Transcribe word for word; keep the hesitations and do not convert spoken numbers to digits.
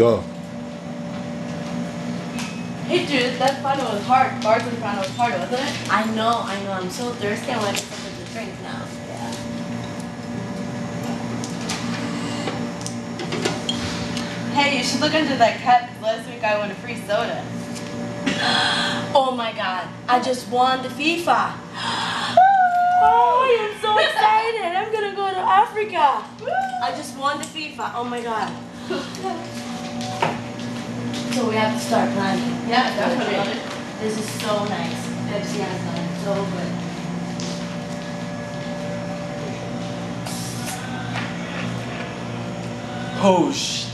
Go. Hey dude, that final was hard. Barton final was hard, wasn't it? I know, I know. I'm so thirsty. I want to get something to drink now. Yeah. Hey, you should look into that cup because last week I won a free soda. Oh my god, I just won the FIFA. Oh, I am so excited. I'm gonna go to Africa. I just won the FIFA. Oh my god. So we have to start planning. Yeah, definitely. This is so nice. Pepsi has done so good. Oh, sh.